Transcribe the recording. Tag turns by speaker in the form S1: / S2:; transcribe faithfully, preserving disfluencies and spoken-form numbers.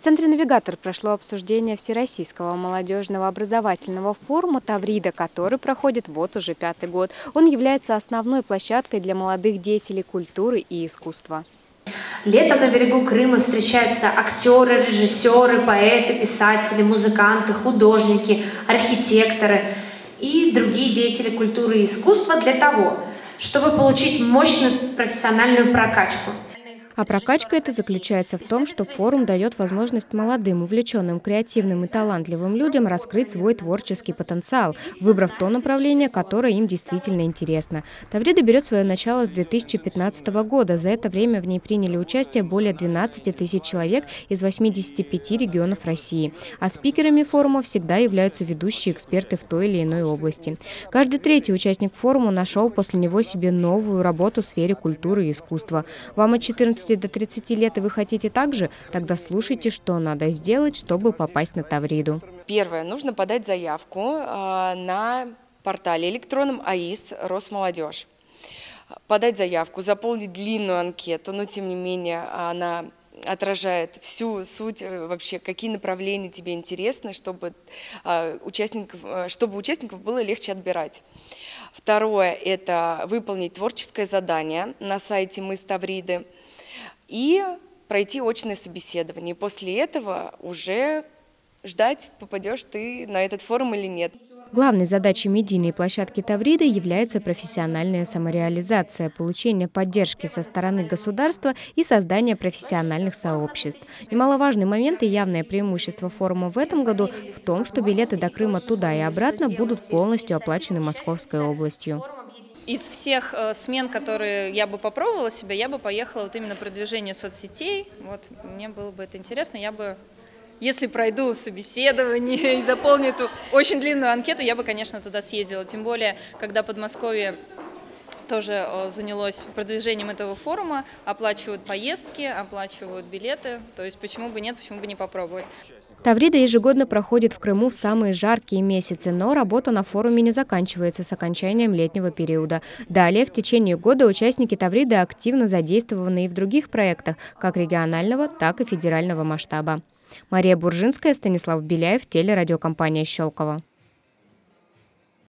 S1: В Центре «Навигатор» прошло обсуждение Всероссийского молодежного образовательного форума «Таврида», который проходит вот уже пятый год. Он является основной площадкой для молодых деятелей культуры и искусства.
S2: Летом на берегу Крыма встречаются актеры, режиссеры, поэты, писатели, музыканты, художники, архитекторы и другие деятели культуры и искусства для того, чтобы получить мощную профессиональную прокачку.
S1: А прокачка эта заключается в том, что форум дает возможность молодым, увлеченным, креативным и талантливым людям раскрыть свой творческий потенциал, выбрав то направление, которое им действительно интересно. Таврида берет свое начало с две тысячи пятнадцатого года. За это время в ней приняли участие более двенадцати тысяч человек из восьмидесяти пяти регионов России. А спикерами форума всегда являются ведущие эксперты в той или иной области. Каждый третий участник форума нашел после него себе новую работу в сфере культуры и искусства. Вам от четырнадцати до тридцати лет и вы хотите так же? Тогда слушайте, что надо сделать, чтобы попасть на Тавриду.
S3: Первое. Нужно подать заявку на портале электронном АИС Росмолодежь. Подать заявку, заполнить длинную анкету, но тем не менее она отражает всю суть, вообще, какие направления тебе интересны, чтобы участников, чтобы участников было легче отбирать. Второе – это выполнить творческое задание на сайте «Мы с Тавриды» и пройти очное собеседование. После этого уже ждать, попадешь ты на этот форум или нет.
S1: Главной задачей медийной площадки Тавриды является профессиональная самореализация, получение поддержки со стороны государства и создание профессиональных сообществ. Немаловажный момент и явное преимущество форума в этом году в том, что билеты до Крыма туда и обратно будут полностью оплачены Московской областью.
S4: Из всех э, смен, которые я бы попробовала себя, я бы поехала вот именно продвижение соцсетей. Вот мне было бы это интересно. Я бы, если пройду собеседование и заполню эту очень длинную анкету, я бы, конечно, туда съездила. Тем более, когда Подмосковье тоже э, занялось продвижением этого форума, оплачивают поездки, оплачивают билеты. То есть почему бы нет, почему бы не попробовать.
S1: Таврида ежегодно проходит в Крыму в самые жаркие месяцы, но работа на форуме не заканчивается с окончанием летнего периода. Далее, в течение года участники Тавриды активно задействованы и в других проектах, как регионального, так и федерального масштаба. Мария Буржинская, Станислав Беляев, телерадиокомпания «Щелково».